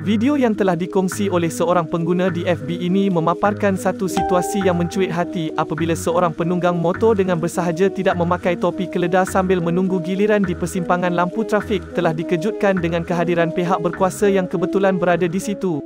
Video yang telah dikongsi oleh seorang pengguna di FB ini memaparkan satu situasi yang mencuit hati apabila seorang penunggang motor dengan bersahaja tidak memakai topi keledar sambil menunggu giliran di persimpangan lampu trafik telah dikejutkan dengan kehadiran pihak berkuasa yang kebetulan berada di situ.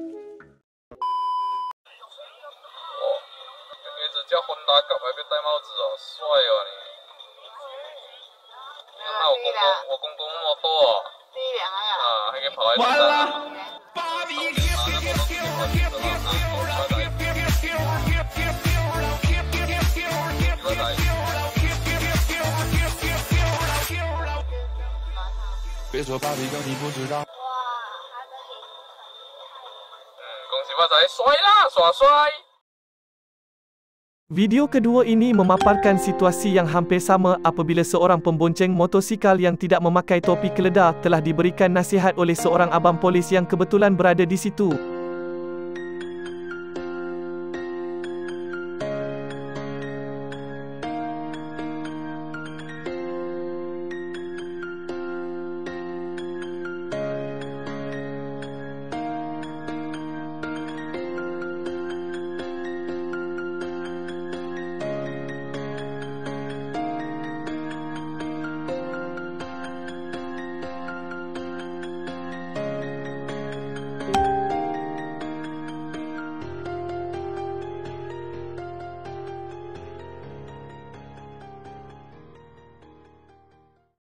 Video kedua ini memaparkan situasi yang hampir sama apabila seorang pembonceng motosikal yang tidak memakai topi keledar telah diberikan nasihat oleh seorang abang polis yang kebetulan berada di situ.